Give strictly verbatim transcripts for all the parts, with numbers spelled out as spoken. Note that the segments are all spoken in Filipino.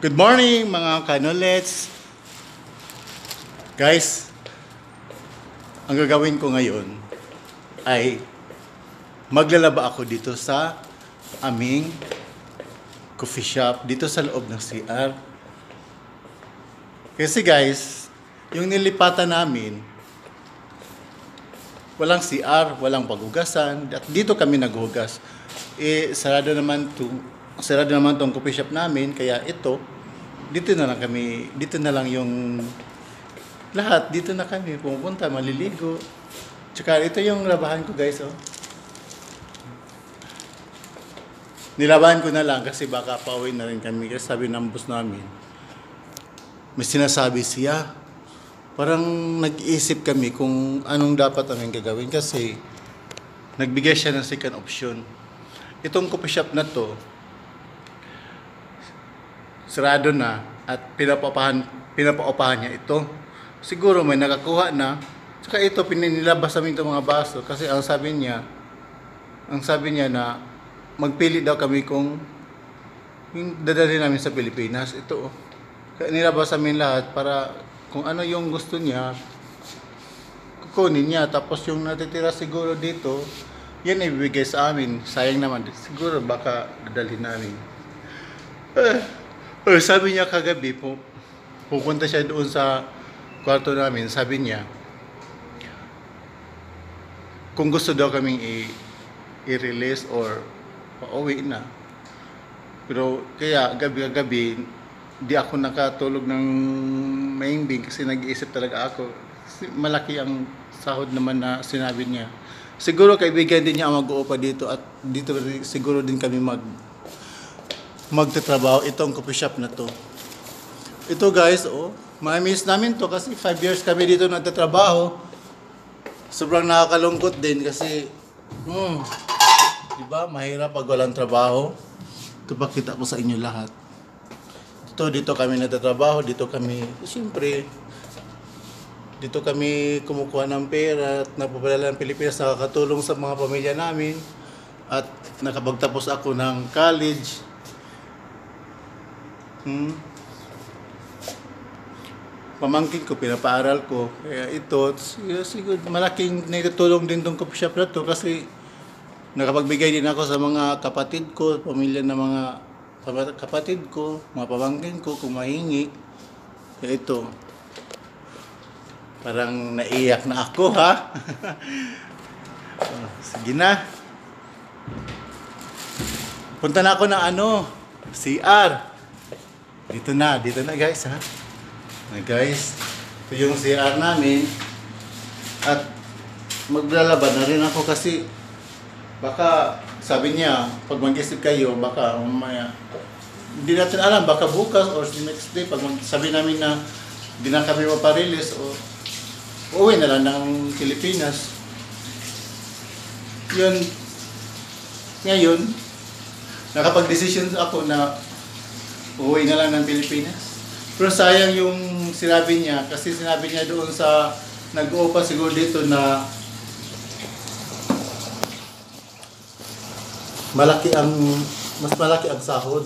Good morning mga kanolets. Guys, ang gagawin ko ngayon ay maglalaba ako dito sa aming coffee shop, dito sa loob ng C R. Kasi guys, yung nilipatan namin, walang C R, walang paghugasan, at dito kami naghugas. Eh, sarado naman to, sarado naman tong coffee shop namin, kaya ito, dito na lang kami, dito na lang yung lahat, dito na kami pumunta, maliligo. Tsaka ito yung labahan ko guys, oh. Nilabahan ko na lang kasi baka pauwi na rin kami. Kasi sabi ng boss namin, may sinasabi siya. Parang nag-iisip kami kung anong dapat aming gagawin kasi nagbigay siya ng second option. Itong coffee shop na to, sarado na at pinapaupahan, pinapaupahan niya ito. Siguro may nakakuha na. Saka ito, pinilabas namin itong mga baso kasi ang sabi niya, ang sabi niya na magpili daw kami kung yung dadalhin namin sa Pilipinas. Ito, oh. Kaya nilabas namin lahat para kung ano yung gusto niya, kukunin niya. Tapos yung natitira siguro dito, yan ibibigay sa amin. Sayang naman. Siguro baka dadalhin namin. Eh, eh, sabi niya kagabi, pu pupunta siya doon sa kwarto namin. Sabi niya, kung gusto daw kaming i-release or pauwi na. Pero kaya gabi-gabi, di ako nakatulog ng maimbing kasi nag-iisip talaga ako. Kasi malaki ang sahod naman na sinabi niya. Siguro kaibigan din niya ang mag-uupa dito at dito siguro din kami mag magtatrabaho itong coffee shop na to. Ito guys, oh, ma-miss namin to kasi five years kami dito nagtatrabaho. Sobrang nakakalungkot din kasi hmm, di ba, mahirap pag walang trabaho. Ito pakita ko sa inyo lahat. Ito, dito kami nagtatrabaho, dito kami, siyempre, dito kami kumukuha ng pera at napapadala ng Pilipinas, nakakatulong sa mga pamilya namin at nakapagtapos ako ng college. Hmm. Pamangkin ko, pinapaaral ko. Kaya ito, siguro malaking naitutulong din tong coffee shop na to kasi nakapagbigay din ako sa mga kapatid ko, pamilya ng mga kapatid ko, mga pamangkin ko kung mahingi. Kaya ito, parang naiyak na ako ha. Oh, sige na. Punta na ako ng ano, C R. Dito na, dito na guys ha. Na guys, ito yung C R namin. At maglalaba na rin ako kasi baka sabi niya, pag mag-isip kayo, baka umaya, hindi natin alam, baka bukas or next day, pag sabi namin na hindi na kami maparelease o uwi na lang ng Pilipinas. Yun, ngayon, nakapag-decision ako na uwi na lang ng Pilipinas. Pero sayang yung sinabi niya, kasi sinabi niya doon sa nag-uupa siguro dito na malaki ang, mas malaki ang sahod.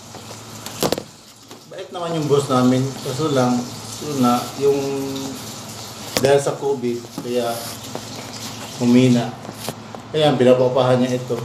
Bait naman yung boss namin, kaso lang, so na, yung dahil sa COVID, kaya humina. Kaya pinapapahan niya ito.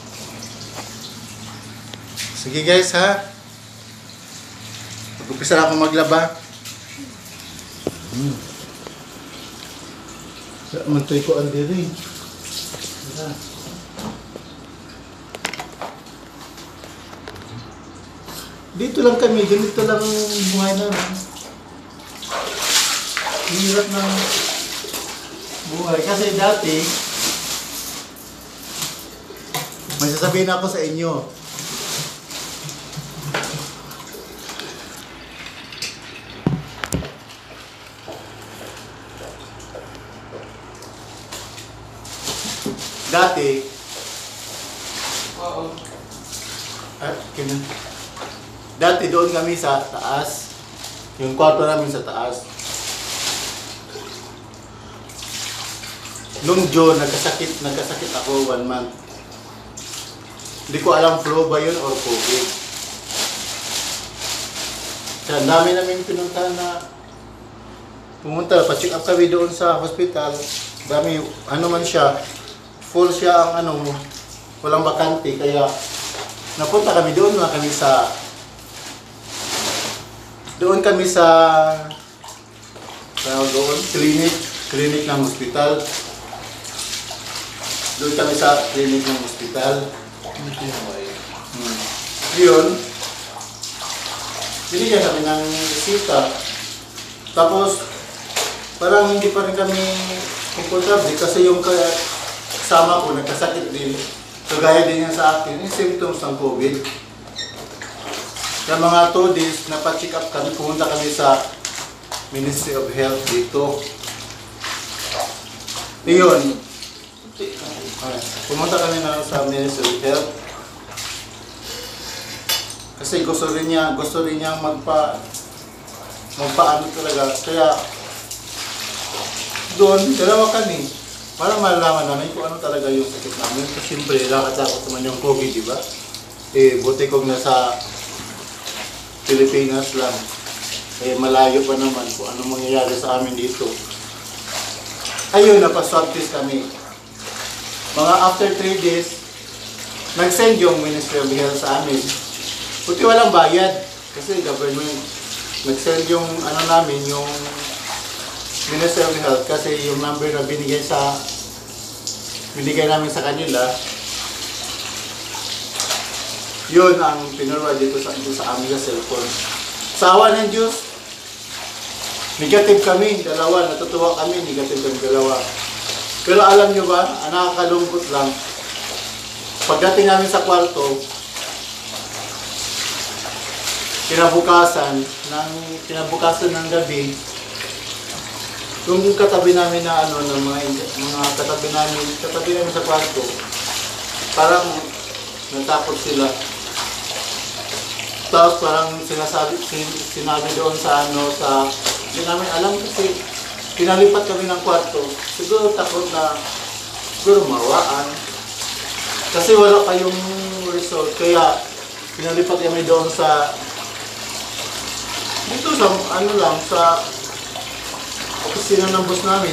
Sige guys ha. Mag-upisa na akong maglaba. Hmm. Mantay ko ang diri. Ha. Dito lang kami, ganito lang buhay namin. Hirap ng buhay. Kasi dati, may sasabihin ako sa inyo. Dati, oo. At, kina. Dati doon kami sa taas. Yung kwarto namin sa taas. Nung June, nagkasakit, nagkasakit ako one month. Hindi ko alam flu ba yun or COVID. Kaya ang dami namin pinuntahan na pumunta, pa-check up kami doon sa hospital. Dami, ano man siya, full siya ang ano, walang bakante. Kaya napunta kami doon na kami sa, doon kami sa, sa doon, clinic, clinic ng hospital. Doon kami sa clinic ng hospital. Hmm. Yun, binigyan kami ng resita. Tapos, parang hindi pa rin kami komportable kasi yung kasama ko nagkasakit din. Kagaya din yan sa akin, yung symptoms ng COVID. Sa mga two days, napacheck up kami, pumunta kami sa Ministry of Health dito. Iyon, pumunta kami na sa Ministry of Health. Kasi gusto rin niya, gusto rin niya magpa, magpaano talaga. Kaya, doon, dalawa kami. Para malalaman namin kung ano talaga yung sakit namin. Kasi siyempre, lakad-lakad naman yung COVID, di ba? Eh, buti kong nasa Pilipinas lang. Eh, malayo pa naman kung ano mangyayari sa amin dito. Ayun, napaswab test kami. Mga after three days, nag-send yung Ministry of Health sa amin. Buti walang bayad. Kasi government, nag-send yung ano namin, yung Ministry of Health. Kasi yung number na binigay sa, binigay namin sa kanila, yun ang pinarwa dito sa, dito sa aming cellphone. Sa awa ng Diyos, negative kami, dalawa, natutuwa kami, negative kami dalawa. Pero alam nyo ba, ang nakakalungkot lang, pagdating namin sa kwarto, kinabukasan, ng, kinabukasan ng gabi, yung katabi namin na ano, ng mga, mga katabi namin, katabi namin sa kwarto, parang natakot sila. Tapos parang sinasabi, sin, sinabi doon sa ano, sa, hindi namin alam kasi pinalipat kami ng kwarto. Siguro takot na, siguro mawaan. Kasi wala kayong result, kaya pinalipat kami doon sa, dito sa, ano lang, sa opisina ng boss namin.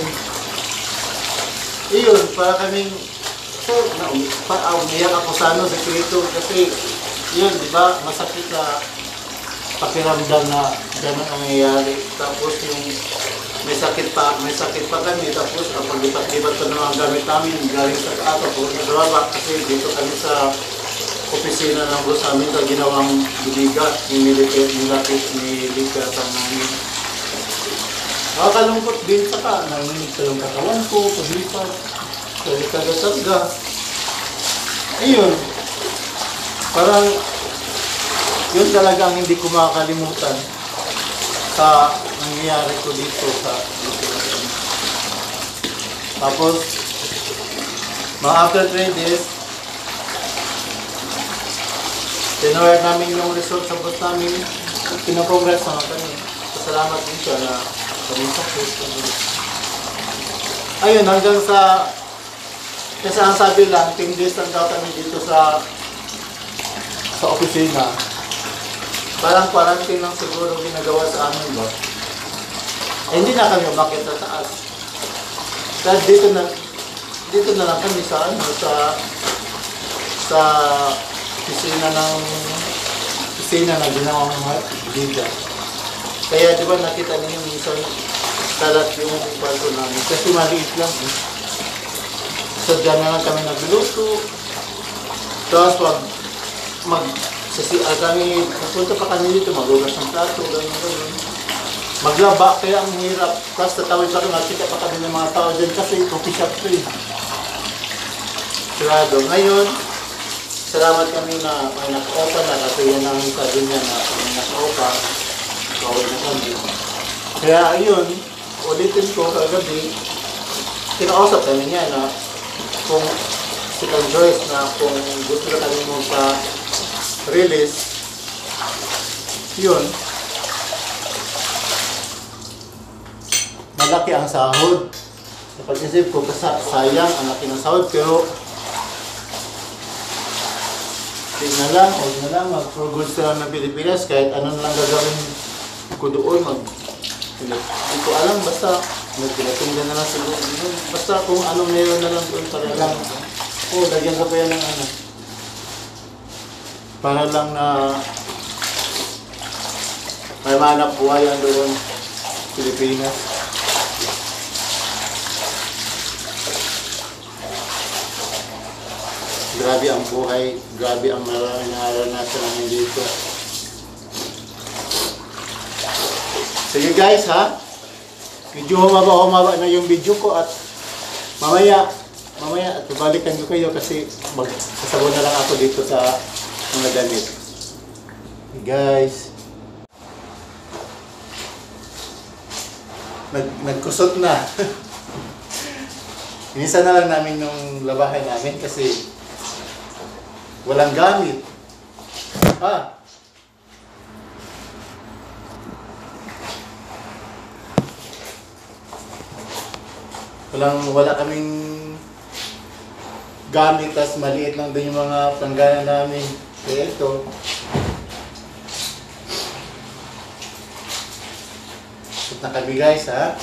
Iyon, para kaming, so, na, pa, uh, umiyak ako sa ano, sekreto, kasi, yun, di ba, masakit sa pakiramdam na gano'n ang nangyayari. Tapos yung may sakit pa, may sakit pa kami, tapos ang paglipat-lipat pa ng mga gamit namin, galing sa ato, po sa drama, kasi dito kami sa opisina ng boss namin sa ginawang bibigat, ni Milipit, nilapit, nilikat ang namin. Nakakalungkot din sa ka, narinig sa yung katawan ko, paglipat, salita-sarga. Ayun, parang yun talagang hindi ko makakalimutan sa nangyayari ko dito sa dito. Tapos, mga after three days, tinawag namin yung result sa boss namin, pinaprogress na kami. Salamat din siya na kami sakit. Ayun, hanggang sa, kasi ang sabi lang, ten days lang daw kami dito sa sa opisina. Parang quarantine lang siguro ginagawa sa amin ba? Eh, hindi na kami umakit sa taas. Dahil dito na, dito na lang kami sa ano, sa sa opisina ng opisina na ginawang mga biga. Kaya di ba nakita niyo minsan talat yung kwarto namin kasi maliit lang eh. So dyan na lang kami nagluluto. Tapos pag mag sasi ah, kami pupunta pa kami dito, magugas ng plato, gano'n gano'n. Maglaba, kaya ang hirap. Tapos tatawid pa kami, nakita pa kami ng mga tao dyan kasi coffee shop to eh. Sarado. Ngayon, salamat kami na may naka-open na kasi yan ang sabi niya na may naka-open. Kawal na kami. Kaya ayun, ulitin ko kagabi, kinausap kami niya na kung si Kang Joyce na kung gusto na kami mo pa release, yun, malaki ang sahod. Napag-isip ko kasi sayang ang laki ng sahod, pero di na lang, huwag na lang, mag-for goods na lang ng Pilipinas, kahit anong lang gagawin Ako doon mag... Hindi ko alam, basta nagpinatunggan na lang siguro. Basta kung anong meron na lang doon para lang. Oo, oh, lagyan ko pa yan ng ano. Para lang na may manap buhay ang doon Pilipinas. Grabe ang buhay, grabe ang naranasan namin dito. Sige guys ha, medyo humaba-humaba na yung video ko at mamaya, mamaya at babalikan ko kayo kasi magsasabon na lang ako dito sa mga damit. Hey guys, Nag, nagkusot na. Inisa na lang namin yung labahan namin kasi walang gamit. Ah. Walang, wala kaming gamit, tas maliit lang din yung mga planggana namin. Kaya ito. Punta kami guys ha.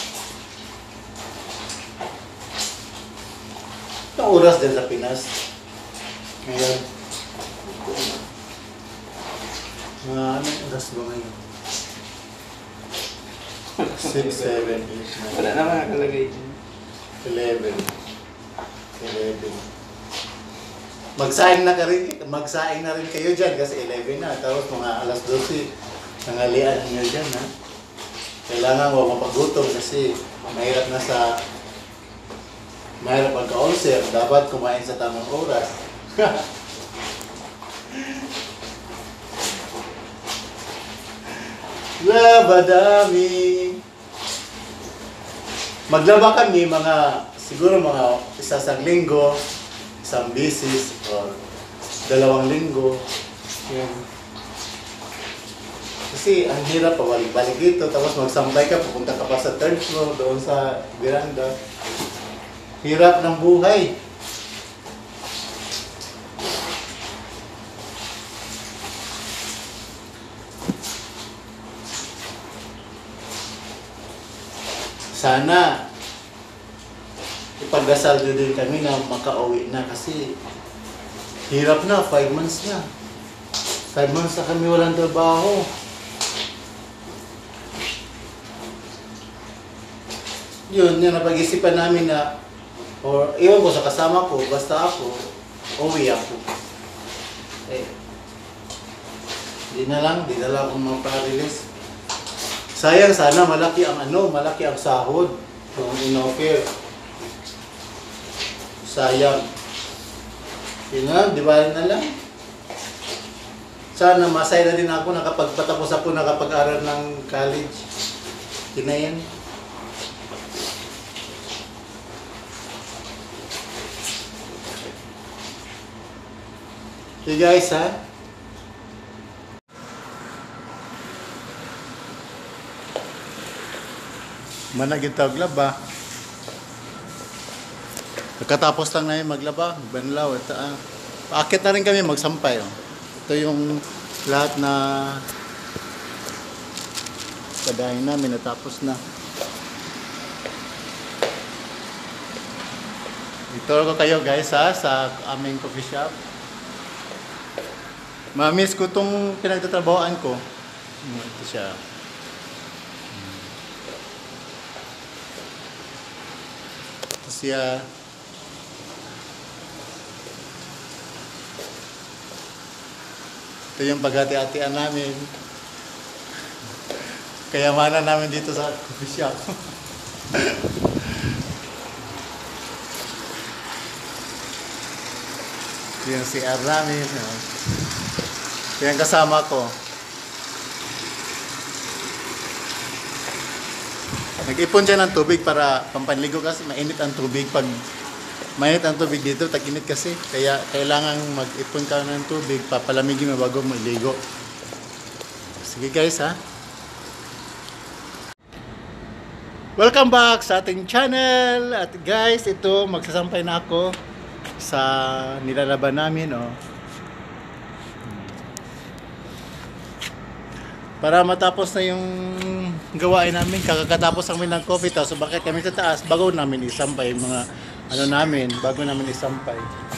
Itong oras din sa Pinas. Ngayon. Mga anong oras ba ngayon? six, seven, eight, nine. Wala naman nakalagay. eleven. eleven. Magsaing na ka rin, magsaing na rin kayo dyan kasi eleven na. Tapos mga alas dose, nangalian nyo dyan ha. Kailangan huwag mapagutom kasi mahirap na sa mahirap magka-ulcer. Dapat kumain sa tamang oras. Labadami. Maglaba kami mga siguro mga isa sa linggo, isang bisis or dalawang linggo. Yan. Kasi ang hirap pa balik-balik dito tapos magsampay ka, pupunta ka pa sa third floor doon sa veranda. Hirap ng buhay. Sana ipagdasal din kami na makauwi na kasi hirap na, five months na. Five months na kami walang trabaho. Yun, yun napag-isipan namin na or iwan ko sa kasama ko, basta ako, uwi ako. Eh, di na lang, di na lang akong magpa-release. Sayang sana malaki ang ano, malaki ang sahod kung in-offer. Sayang. Yun nga, di ba na lang? Sana masaya na din ako nakapagpatapos ako nakapag-aral ng college. Yun na yan. Okay guys ha. Managin tawag laba. Pagkatapos lang namin maglaba, banlaw. Ito, ah. Paakit na rin kami magsampay. Oh. Ito yung lahat na kadahin namin natapos na. Ituro ko kayo guys ha, sa aming coffee shop. Mamiss ko itong pinagtatrabahoan ko. Ito siya. Ito siya. Ito yung paghati-hatian namin. Kayamanan namin dito sa coffee shop. Ito yung C R namin. Ito yung kasama ko. Nag-ipon siya ng tubig para pampanligo kasi mainit ang tubig. Pag mainit ang tubig dito, tag-init kasi. Kaya kailangan mag-ipon ka ng tubig, papalamigin mo bago maligo. Sige guys ha. Welcome back sa ating channel. At guys, ito magsasampay na ako sa nilalaban namin. Oh. Para matapos na yung gawain namin, kakatapos namin ng coffee tapos so bakit kami sa taas bago namin isampay yung mga ano namin, bago namin isampay.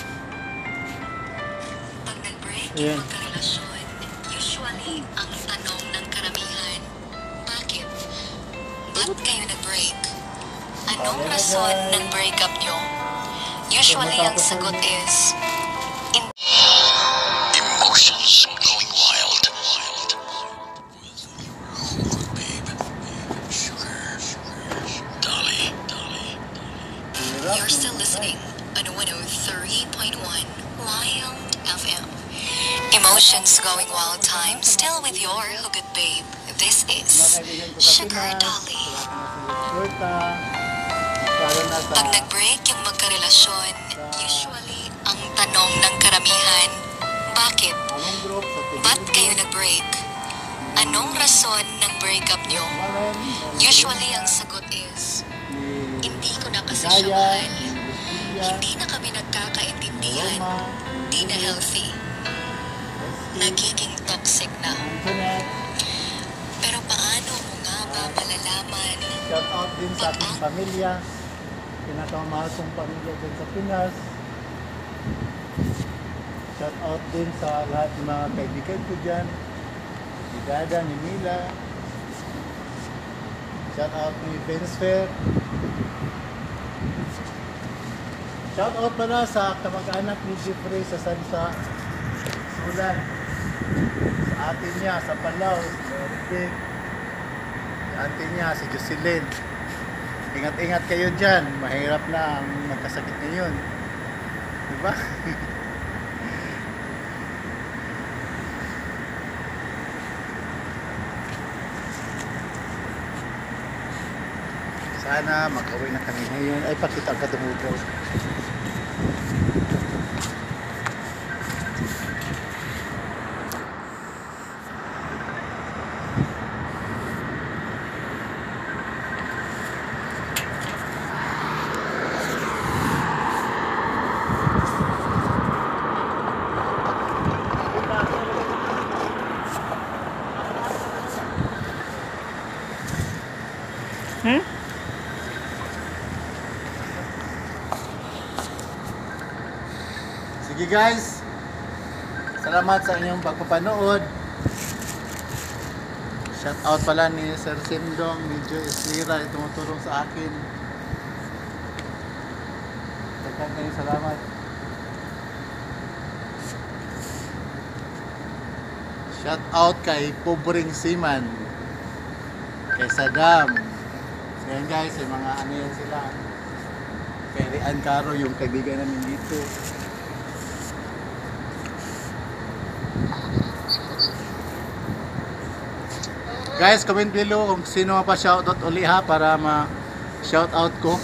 Pag nag-break Ayan. yung magkarelasyon, usually ang tanong ng karamihan, bakit? Ba't kayo nag-break? Anong rason ng breakup nyo? Usually ang sagot is, in Emotions going wild. Babe, sugar, Dolly, Dolly. You're still listening on one oh three point one Wild F M. Emotions going wild time, still with your Hugot Babe. This is Sugar Dolly. Pag nag-break yung magkarelasyon, usually ang tanong ng karamihan, bakit? Ba't kayo nag-break? Anong rason ng breakup nyo? Usually ang sagot is, hindi ko na kasi siya mahal. Hindi na kami nagkakaintindihan. Di na healthy. Nagiging toxic na. Pero paano mo nga ba malalaman? Shout out din sa ating pamilya. Pinakamahal kong pamilya din sa Pinas. Shout out din sa lahat ng mga kaibigan ko dyan. Si Dada, ni Mila. Shout out ni Vince Fair. Shout out pala sa kamag-anak ni Jeffrey sa Sansa Sulan. Sa atin niya, sa Palaw, si Eric. Sa atin niya, si Jocelyn. Ingat-ingat kayo dyan. Mahirap na ang magkasakit ngayon. Diba? Sana makauwi na kami ngayon. Ay, pakita ang katumugaw. Hmm? Sige guys, salamat sa inyong pagpapanood. Shout out pala ni Sir Sindong, medyo Islira, tumutulong sa akin. Daghang kayo salamat. Shout out kay Pobreng Siman, kay Saddam. So yan guys, yung mga ano yan sila. Kay Rian Caro, yung kaibigan namin dito. Guys, comment below kung sino pa shoutout uli ha para ma-shoutout ko.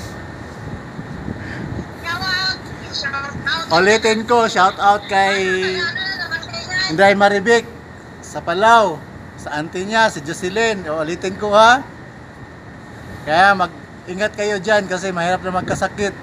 Ulitin ko, shoutout kay Inday Maribik sa Palaw, sa auntie niya, si Jocelyn. Ulitin ko ha. Kaya mag-ingat kayo dyan kasi mahirap na magkasakit.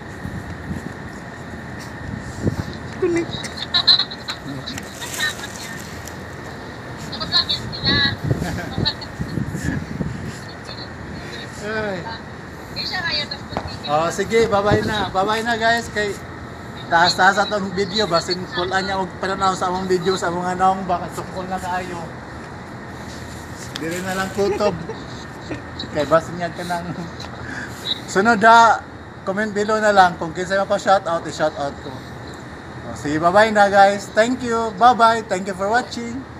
Ay. Oh, sige, bye-bye na. Bye-bye na guys kay taas-taas atong video basin kulan niya og pananaw sa among video sa mga naong baka sukol na kaayo. Dili na lang kutob. Kay basin niya kanang sunod da comment below na lang kung kinsa pa shoutout i-shoutout ko. Oh, sige, bye-bye na guys. Thank you. Bye-bye. Thank you for watching.